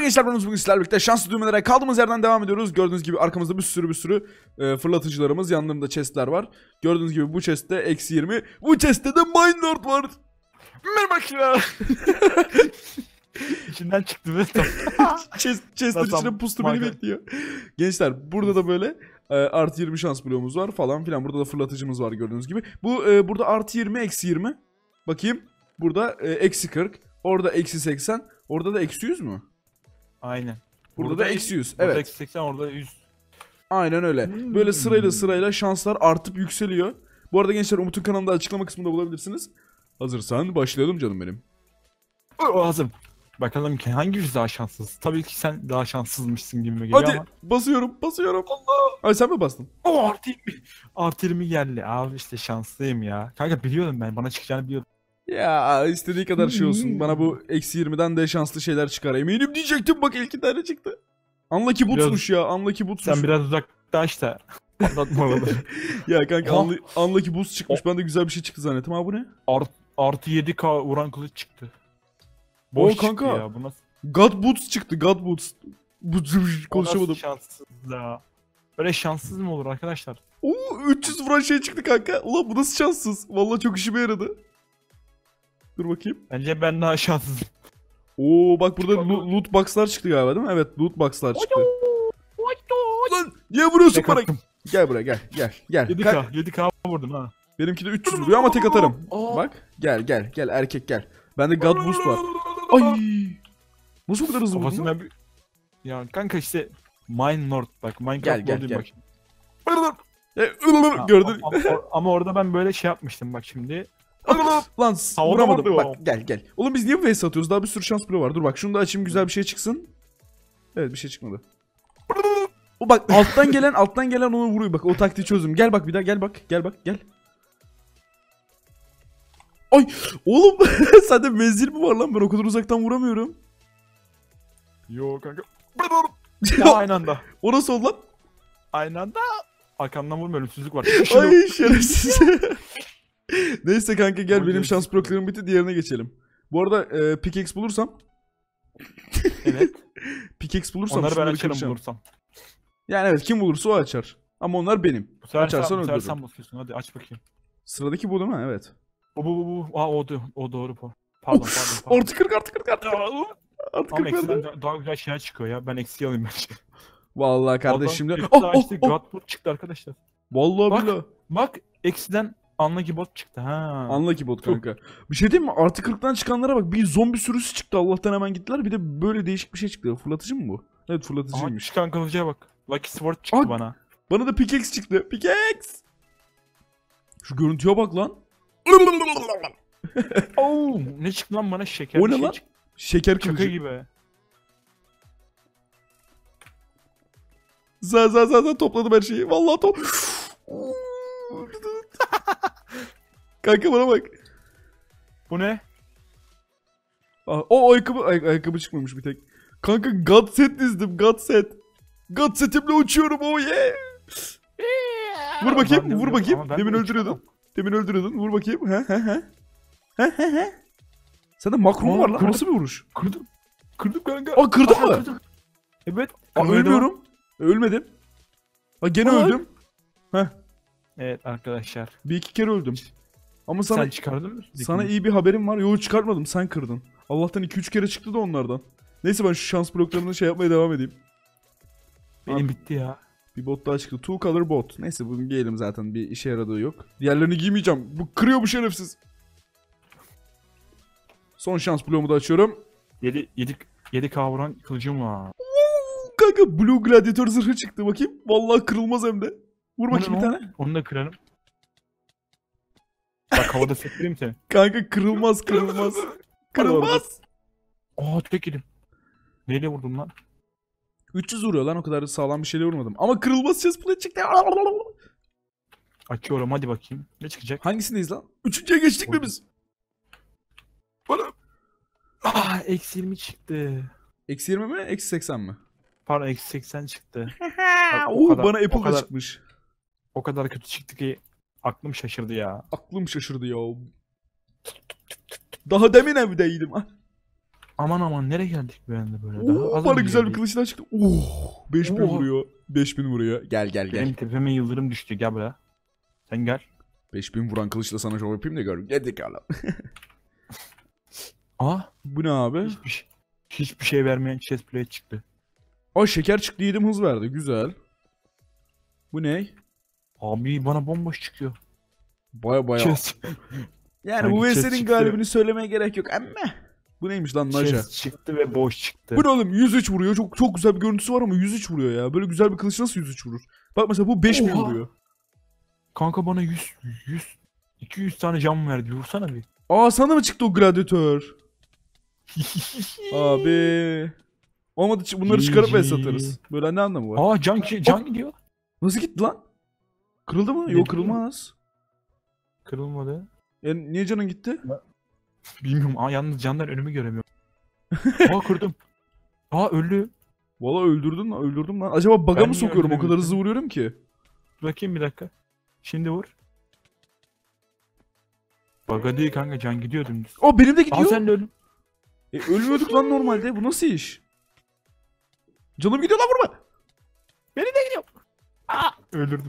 gençler, ben bugün sizlerle birlikte şanslı düğmelere kaldığımız yerden devam ediyoruz. Gördüğünüz gibi arkamızda bir sürü fırlatıcılarımız, yanlarında chestler var. Gördüğünüz gibi bu chestte -20, bu chestte de Minelord var. Merhaba ya. İçinden çıktı ve Chest'in içine pustu beni bekliyor. Gençler burada da böyle artı 20 şans bloğumuz var falan filan. Burada da fırlatıcımız var gördüğünüz gibi. Bu burada artı 20, -20. Bakayım. Burada -40. Orada -80. Orada da -100 mü? Aynen. Burada da -100. Burada Evet. -80, orada 100. Aynen öyle. Böyle sırayla şanslar artıp yükseliyor. Bu arada gençler, Umut'un kanalında açıklama kısmında bulabilirsiniz. Hazırsan başlayalım canım benim. Lazım. Bakalım ki hangimiz daha şanssız? Tabii ki sen daha şanssızmışsın gibi geliyor Hadi ama. basıyorum. Allah. Ay sen mi bastın? O artı 20. Artı 20 geldi. Abi işte şanslıyım ya. Kanka biliyordum ben. Bana çıkacağını biliyordum. Ya istediği kadar şey olsun. Bana bu -20'den de şanslı şeyler çıkar. Eminim diyecektim, bak ilk tane çıktı. Unlucky Boots'muş ya. Unlucky Boots'muş. Sen biraz uzaklaş da. Anlatma oraları. Ya kanka Oha. Unlucky Boots çıkmış. Ben de güzel bir şey çıktı zannettim. Ha bu ne? Artı 7k vuran kılıç çıktı. Boş O kanka. çıktı ya. Bu nasıl? God Boots çıktı. God Boots. Konuşamadım. O nasıl şanssız ya? Böyle şanssız mı olur arkadaşlar? Oo 300 vuran şey çıktı kanka. Ulan bu nasıl şanssız? Vallahi çok işime yaradı. Dur bakayım. Bence ben daha şanssızım. Oo bak burada loot box'lar çıktı galiba değil mi? Evet, loot box'lar çıktı. Lan niye vuruyorsun Tek bana? attım. Gel buraya gel. 7k vurdum ha. Benimki de 300 vuruyor ama tek atarım. Bak gel erkek gel. Bende God Boost var. Ay! Nasıl bu kadar hızlı vurdun? Kafasına bir... Ya kanka işte Minelord bak, Minecraft Gel. moduyum bak şimdi. Ha, Gördün. ama orada ben böyle şey yapmıştım bak şimdi. Lan Havada vuramadım. vurdu. Bak gel. Oğlum biz niye vs atıyoruz? Daha bir sürü şans bloğu var. Dur bak şunu da açayım, güzel bir şey çıksın. Evet, bir şey çıkmadı. O bak alttan gelen onu vuruyor. Bak o taktiği çözdüm. Gel bak bir daha, gel. Ay oğlum sende menzil mi var lan? Ben o kadar uzaktan vuramıyorum. Yo kanka. Ya, aynı anda. O nasıl oldu lan? Aynı anda. Arkamdan vurma, ölümsüzlük var. Ay şerefsiz. Neyse kanka gel, Oy, benim yes. şans bloklarım bitti, diğerine geçelim. Bu arada pickaxe bulursam. Evet. Pickaxe bulursam Onları ben şunları açarım kıracağım. bulursam. Yani evet, kim bulursa o açar. Ama onlar benim. Bu sefer Açarsan bu sefer öldürürüm. sen basıyorsun, hadi aç bakayım. Sıradaki bu değil mi? Evet. Bu. Aa o doğru bu. Pardon. Artı 40. Artı Ama 40 verdi. eksiden daha güzel şeyler çıkıyor ya. Ben eksiği alayım bence. Vallahi kardeş şimdi. Açtı, Godboot çıktı arkadaşlar. Vallahi Bak. billahi. Bak eksiden Unlucky Bot çıktı ha. Unlucky bot kanka. Bir şey diyeyim mi? Artı 40'tan çıkanlara bak. Bir zombi sürüsü çıktı. Allah'tan hemen gittiler. Bir de böyle değişik bir şey çıktı. Fırlatıcı mı bu? Evet, Aha, fırlatıcıymış. çıkan kılıcıya bak. Lucky Sword çıktı bana. Bana da pickaxe çıktı. Pickaxe. Şu görüntüye bak lan. Oo, ne çıktı lan bana? Şeker O bir ne şey lan? çıktı. Şeker Şaka kılıcı. gibi. Za topladım her şeyi. Vallahi Kanka bana bak. Bu ne? O ayakkabı çıkmamış bir tek. Kanka God set dizdim. God setimle uçuyorum, oh yeah. Vur bakayım, Lan, vur ama bakayım. ben Demin de öldürüyordun. Vur bakayım. He. Sende makro mu var lan? Kırdım. Nasıl bir vuruş? Kırdım kanka. Aa, kırdın mı? Kırdım. Evet. Ölmüyorum. Ölmedim. Gene Aa. öldüm. Evet arkadaşlar. Bir iki kere öldüm. Ama Sen çıkardın mı? sana iyi bir haberim var. Yo, çıkartmadım, sen kırdın. Allah'tan 2-3 kere çıktı da onlardan. Neyse ben şu şans bloklarını şey yapmaya devam edeyim. Benim bitti ya. Bir bot daha çıktı. Two color bot. Neyse bunu giyelim, zaten bir işe yaradığı yok. Diğerlerini giymeyeceğim. Bu kırıyor bu şerefsiz. Son şans bloğumu da açıyorum. 7k vuran kılıcım var. Kanka Blue Gladiator zırhı çıktı, bakayım. Vallahi kırılmaz hem de. Vur bakayım bir tane. Onu da kırarım. Bak havada sektireyim seni. Kanka kırılmaz. Kırılmaz. Aa tek yedim. Neyle vurdum lan? 300 vuruyor lan, o kadar sağlam bir şeyle vurmadım. Ama kırılmaz chest plate çıktı. Açıyorum hadi bakayım. Ne çıkacak? Hangisindeyiz lan? Üçüncüye geçtik mi biz? Aa eksi 20 çıktı. -20 mi? -80 mi? Pardon eksi 80 çıktı. Bana Apple da çıkmış. O kadar kötü çıktı ki aklım şaşırdı ya. Aklım şaşırdı ya. Daha demin evdeydim. Aman aman nereye geldik bir anda böyle? Daha Oo, az bana önce güzel bir geldik. kılıçlar çıktı. Oh, 5000 Oha. vuruyor. 5000 vuruyor. Gel gel gel. Benim tepeme yıldırım düştü, gel buraya. Sen gel. 5000 vuran kılıçla sana şov yapayım da gör. Geldik hala. Aa, Bu ne abi? hiçbir şey vermeyen chest plate çıktı. Aa, şeker çıktı, yedim, hız verdi. Güzel. Bu ne? Abi bana bomboş çıkıyor. Baya baya. Chest, Yani bu Kanka, chest VS'nin çıktı. galibini söylemeye gerek yok ama. Bu neymiş lan, Naja? chest çıktı ve boş çıktı. Bu ne oğlum, 103 vuruyor. Çok çok güzel bir görüntüsü var ama 103 vuruyor ya. Böyle güzel bir kılıç nasıl 103 vurur? Bak mesela bu 5000 Oha. vuruyor. Kanka bana 200 tane cam verdi. Vursana bir. Aa, sana mı çıktı o gladyatör? Abi. Olmadı, bunları çıkarıp GG. VS atarız. Böyle ne anlamı var? Aa, can gidiyor. Nasıl gitti lan? Kırıldı mı? Ne Yok, bileyim. kırılmaz. Kırılmadı. Niye canın gitti? Bilmiyorum. Aa, yalnız candan önümü göremiyorum. Aa, kırdım. Aa, öldü. Valla öldürdüm lan. Acaba bug'a Ben mı niye sokuyorum? O kadar öldüremedim? hızlı vuruyorum ki. Bakayım bir dakika. Şimdi vur. Baga değil kanka, can gidiyor dümdüz. Aa, benim de Aa, gidiyor. sen de öldün. Ölmüyorduk lan normalde. Bu nasıl iş? Canım gidiyor lan, vurma. Beni de gidiyor. Aa, öldürdüm.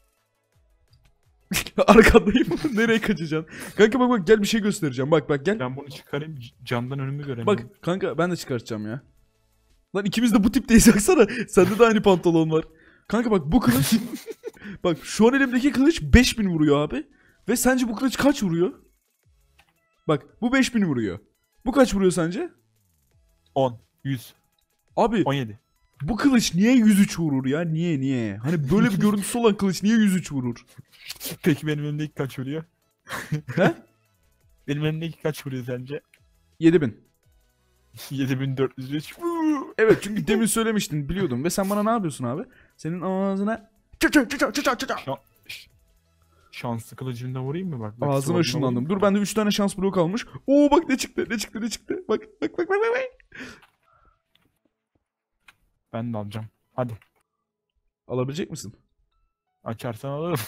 Arkandayım. Nereye kaçacaksın? Kanka bak bak, gel bir şey göstereceğim. Bak bak gel. Ben bunu çıkarayım, candan önümü göremiyorum. Bak kanka, ben de çıkartacağım ya. Lan ikimiz de bu tipteyiz, baksana. Sende de aynı pantolon var. Kanka bak, bu kılıç. Bak şu an elimdeki kılıç 5000 vuruyor abi. Ve sence bu kılıç kaç vuruyor? Bak bu 5000 vuruyor. Bu kaç vuruyor sence? 10, 100, Abi 17. bu kılıç niye 103 vurur ya? Niye? Hani böyle bir görüntüsü olan kılıç niye 103 vurur? Peki benim elimdeki kaç vuruyor? He? Benim elimdeki kaç vuruyor sence? 7000. 7403. Evet, çünkü demin söylemiştin, biliyordum. Ve sen bana ne yapıyorsun abi? Senin ağzına... Şanslı kılıcımda vurayım mı bak? Ağzına sword'una ışınlandım. vurayım Dur, mı? bende 3 tane şans bloğu kalmış. Oo bak, ne çıktı. Bak. Ben de alacağım. Hadi. Alabilecek misin? Açarsan alırım.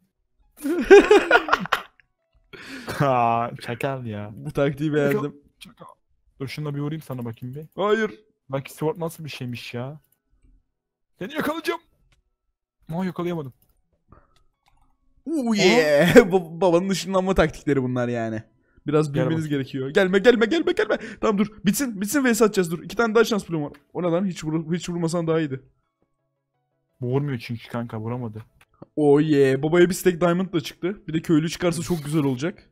Ha, çakal ya. Bu taktiği beğendim. Çakal. Dur şuna bir vurayım sana bakayım bir. Hayır. Bak sword nasıl bir şeymiş ya. Seni yakalayacağım. Ama yakalayamadım. Oo yeah. Babanın ışınlanma taktikleri bunlar yani. Biraz Gel bilmeniz bakayım. gerekiyor. Gelme. Tamam dur. Bitsin vs atacağız, dur. 2 tane daha şans bloğum var. O ne lan? Hiç vurmasan daha iyiydi. Bu vurmuyor çünkü kanka, vuramadı. Oh yeah. Babaya bir stack diamond da çıktı. Bir de köylü çıkarsa çok güzel olacak.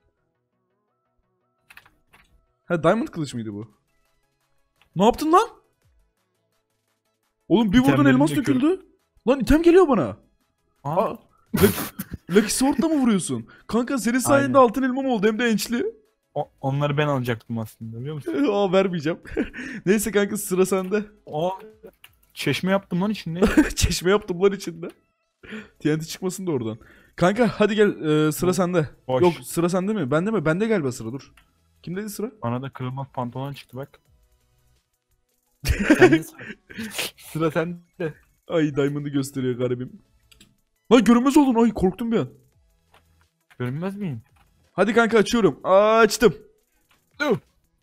Ha, diamond kılıç mıydı bu? Ne yaptın lan? Oğlum bir vurdun, İtemlerini elmas döküyorum. döküldü. Lan item geliyor bana. Aa, Aa, Lucky Sword'la mı vuruyorsun? Kanka senin sayende Aynen. altın elmam oldu, hem de ençli. onları ben alacaktım aslında, biliyor musun? Aa, vermeyeceğim. Neyse kanka, sıra sende. Aa, çeşme yaptım lan içinde. Çeşme yaptım lan içinde. TNT çıkmasın da oradan. Kanka hadi gel, sıra sende. Boş. Yok, sıra sende mi? Bende mi? Bende galiba sıra, dur. Kimdeydi sıra? Bana da kırılmaz pantolon çıktı bak. Sende sıra sende. Ay, diamond'ı gösteriyor garibim. Lan görünmez oldun, ay korktum bir an. Görünmez miyim? Hadi kanka, açıyorum. Açtım. Dur.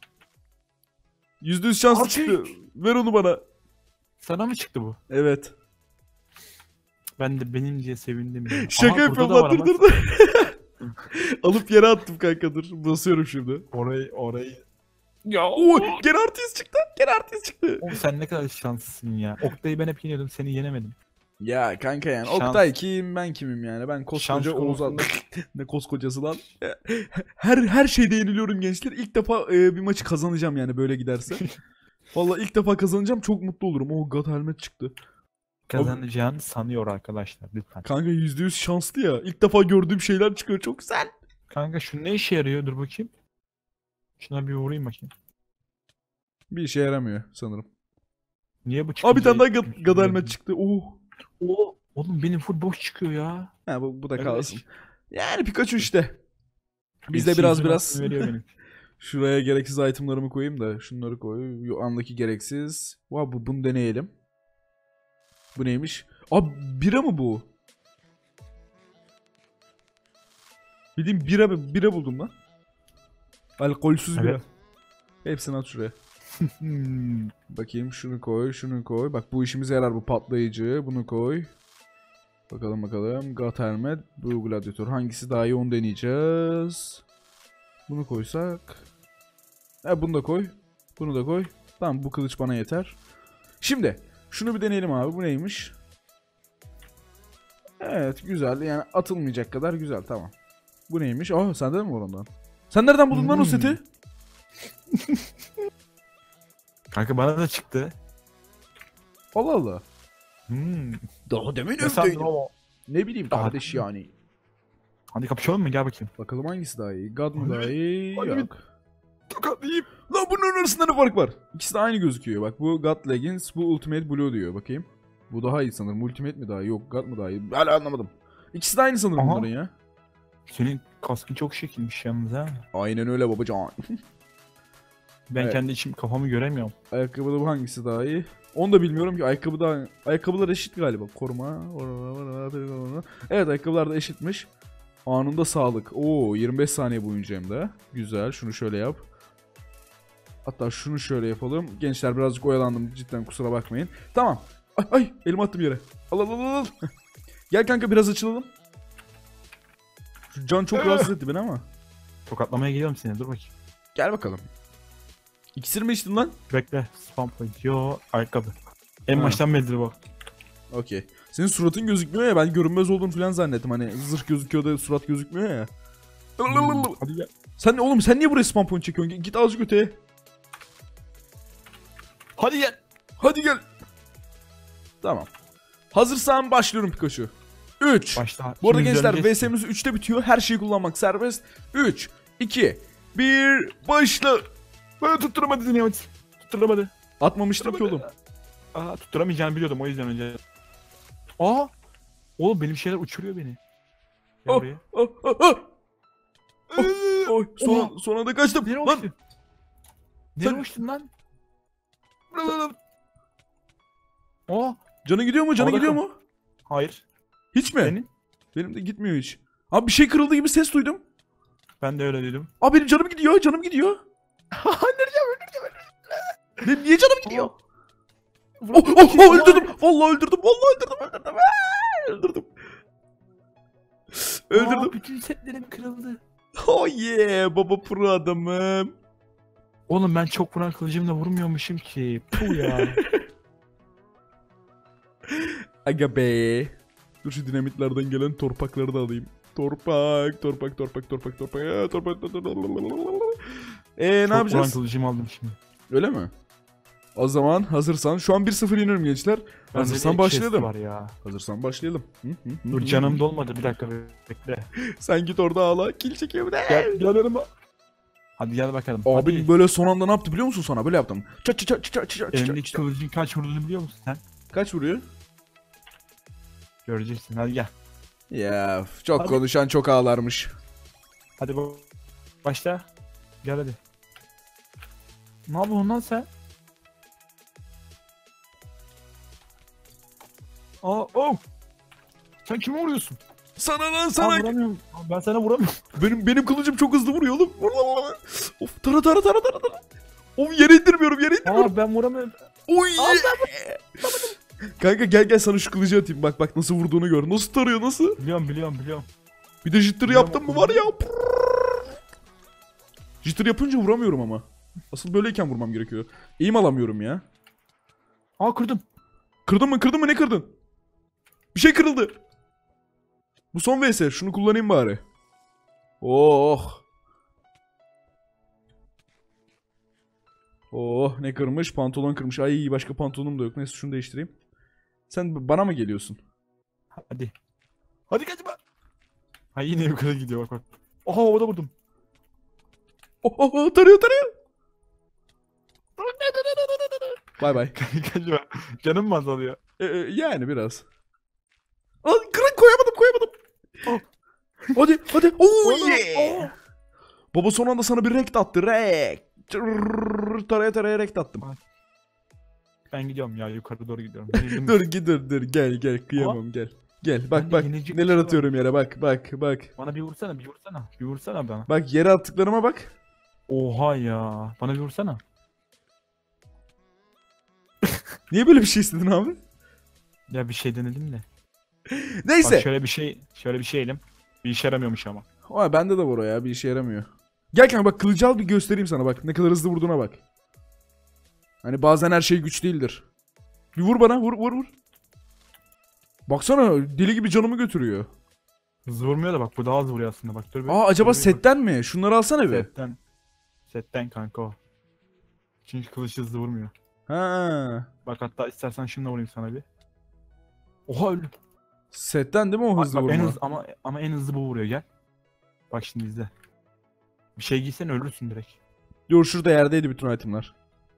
%100 şanslı Artık. çıktı. Ver onu bana. Sana mı çıktı bu? Evet. Ben de benim diye sevindim ya. Şaka Aha, yapıyorum burada da lan, var dur ama. Alıp yere attım kanka, dur. Basıyorum şimdi. Orayı. Ya Oo, gene artist çıktı. oğlum sen ne kadar şanslısın ya. Oktay'ı ben hep yeniyordum, seni yenemedim. Ya kanka yani Şans. Oktay kim, ben kimim yani? Ben koskoca Şans Oğuz konusunda- Ne koskocası lan. Her şeyde yeniliyorum gençler. İlk defa bir maçı kazanacağım yani, böyle giderse. Vallahi ilk defa kazanacağım, çok mutlu olurum. Oh god, helmet çıktı. Kazanacağını sanıyor arkadaşlar, lütfen. Kanka %100 şanslı ya. İlk defa gördüğüm şeyler çıkıyor, çok güzel. Kanka şu ne işe yarıyor, dur bakayım. Şuna bir vurayım bakayım. Bir işe yaramıyor sanırım. Niye bu çıkıyor? Aa, bir tane daha god helmet çıktı. Oh. Oğlum benim full boş çıkıyor ya. Ha, bu da Evet. kalsın. Yani Pikachu işte. Biz de Eksi biraz yüzün hakkını veriyor benim. şuraya gereksiz itemlarımı koyayım da şunları koy. Andaki gereksiz. Bunu deneyelim. Bu neymiş? Abi bira mı bu? Bildiğin bira buldum lan. Alkolsüz bira. Evet. Hepsini at şuraya. Bakayım şunu koy, şunu koy. Bak bu işimize yarar, bu patlayıcı. Bunu koy. Bakalım bakalım. God Helmet, bu Gladiator. Hangisi daha iyi onu deneyeceğiz. Bunu koysak. Bunu da koy. Bunu da koy. Tamam bu kılıç bana yeter. Şimdi şunu bir deneyelim abi. Bu neymiş? Evet güzel. Yani atılmayacak kadar güzel. Tamam. Bu neymiş? Aa sende de mi var ondan? Sen nereden buldun lan o seti? Kanka bana da çıktı. Allah Allah. Hmm. Daha demin Ne sandın övdüydüm. ama? Ne bileyim kardeş yani. Hadi kapışalım mı? Gel bakayım. Bakalım hangisi daha iyi? God mu Hadi daha iyi? hadi Yok. Tokatlayayım. Lan bunların arasında ne fark var? İkisi de aynı gözüküyor. Bak bu God Leggings, bu Ultimate Blue diyor. Bakayım. Bu daha iyi sanırım. Ultimate mi daha iyi? Yok God mu daha iyi? Hala anlamadım. İkisi de aynı sanırım Aha. bunların ya. Senin kaskın çok şekilmiş yalnız ha. Aynen öyle babacan. Ben Evet. kendi içim kafamı göremiyorum. Ayakkabıda bu hangisi daha iyi? Onu da bilmiyorum ki. Ayakkabılar eşit galiba. Koruma. Evet ayakkabılar da eşitmiş. Anında sağlık. Oo 25 saniye boyunca hem de. Güzel. Şunu şöyle yap. Hatta şunu şöyle yapalım. Gençler birazcık oyalandım. Cidden kusura bakmayın. Tamam. Ay elimi attım yere. Al. Gel kanka biraz açılalım. Şu can çok rahatsız etti beni ama. Tokatlamaya geliyorum seni, dur bakayım. Gel bakalım. İkisini mi içtin lan? Bekle, spam point. Yo, ayakkabı. En Ha. baştan beridir bak. Okey. Senin suratın gözükmüyor ya, ben görünmez olduğunu falan zannettim. Hani zırh gözüküyor da surat gözükmüyor ya. Hadi gel. Sen niye buraya spam point çekiyorsun? Git azıcık öteye. Hadi gel. Hadi gel. Tamam. Hazırsan başlıyorum Pikachu. 3. Başla. Bu arada Şimdi gençler döneceğiz. VS'miz 3'te bitiyor. Her şeyi kullanmak serbest. 3, 2, 1 başla. Bana tutturamadı dinleyemedim. Tutturamadı. Atmamıştım ki oğlum. Aa, tutturamayacağını biliyordum o yüzden önce. Aa! Oğlum benim şeyler uçuruyor beni. Gel Oh, buraya. oh. Oy, son anda kaçtım. Nereye Lan uçtun? Nereye Sen- uçtun lan? Aa! canı gidiyor mu? Canı Havada gidiyor kal. mu? Hayır. Hiç mi? Senin? Benim de gitmiyor hiç. Abi bir şey kırıldı gibi ses duydum. Ben de öyle dedim. Abi benim canım gidiyor, canım gidiyor. Niye canım gidiyor? Öldürdüm. Vallahi öldürdüm. Öldürdüm. Öldürdüm. Aa, bütün setlerim kırıldı. Oh yeah baba pro adamım. Oğlum ben çok vuran kılıcımla vurmuyormuşum ki. Puh ya. Aga be. Dur şu dinamitlerden gelen torpakları da alayım. Torpak. Ne Çok vuran yapacağız? kılıcımı aldım şimdi. Öyle mi? O zaman hazırsan şu an 1-0 yeniyorum gençler. Hazırsan başlayalım. Var ya. Hazırsan başlayalım. Dur canım dolmadı, bir dakika bekle. Sen git orada ağla. Kill çekiyor de. Gel yanıma. Hadi gel bakalım. Abi Hadi. böyle son anda ne yaptı biliyor musun sana? Böyle yaptım. Elimdeki kılıcın kaç vurduğunu biliyor musun sen? Kaç vuruyor? Göreceksin, hadi gel. Ya çok Hadi. konuşan çok ağlarmış. Hadi başla. Gel hadi. Ne yapıyorsun lan sen? Aa, oh! Sen kime vuruyorsun? Sana lan Aa, sana. vuramıyorum. Aa, ben sana vuramıyorum. Benim kılıcım çok hızlı vuruyor oğlum. Of tara. Of yere indirmiyorum. Aa, ben vuramıyorum. Oy. Kanka gel sana şu kılıcı atayım. Bak nasıl vurduğunu gör. Nasıl tarıyor nasıl? Biliyorum. Bir de jitter Biliyorum yaptım mı o var ya. Jitter yapınca vuramıyorum ama. Asıl böyleyken vurmam gerekiyor. Eğim alamıyorum ya. Aa, kırdım. Kırdın mı ne kırdın? Bir şey kırıldı. Bu son vs. Şunu kullanayım bari. Oh. Oh ne kırmış? Pantolon kırmış. Ay başka pantolonum da yok. Neyse şunu değiştireyim. Sen bana mı geliyorsun? Hadi. Hadi kaçma. Ha, yine yukarı gidiyor bak. Oha, orada vurdum. Oh tarıyor. Bay bay. Kaçma. Canım mı azalıyor? Yani biraz. Aa, koyamadım. Oh. Hadi. Oh Oğlum, yeah. Baba son anda sana bir renk attı. Renk. Taraya renk attım. Ben gidiyorum ya, yukarı doğru gidiyorum. Dur gel kıyamam gel. Gel bak Ben de yenecek bir neler şey var. atıyorum yere bak. Bana bir vursana. Bir vursana bana. Bak yere attıklarıma bak. Oha ya. Bana bir vursana. Niye böyle bir şey istedin abi? Ya bir şey denedim de. Neyse. Bak şöyle bir şey elim. Bir işe yaramıyormuş ama. Oha bende de var o ya, bir işe yaramıyor. Gel kanka bak, kılıcı al bir göstereyim sana, bak ne kadar hızlı vurduğuna bak. Hani bazen her şey güç değildir. Bir vur bana, vur. Baksana deli gibi canımı götürüyor. Hızlı vurmuyor da bak, bu daha hızlı vuruyor aslında, bak dur bir. Aa acaba Dur bir bak. setten mi? Şunları alsana bir. Setten kanka o. Çünkü kılıç hızlı vurmuyor. Ha. Bak hatta istersen şununla vurayım sana bir. Oha öldüm. Setten değil mi o Bak, hızlı bak, vurma? en hızlı ama en hızlı bu vuruyor, gel. Bak şimdi izle. Bir şey giysen ölürsün direkt. Dur şurada yerdeydi bütün itemler.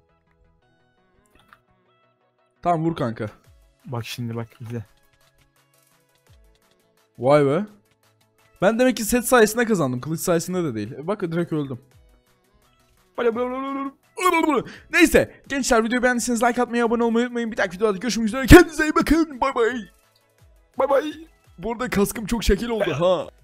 Tamam vur kanka. Bak şimdi bak izle. Vay be. Ben demek ki set sayesinde kazandım. Kılıç sayesinde de değil. Bak direkt öldüm. Neyse gençler, videoyu beğendiyseniz like atmayı, abone olmayı unutmayın. Bir dahaki videoda görüşmek üzere. Kendinize iyi bakın. Bay bay. Bay bay. Bu arada kaskım çok şekil oldu ha.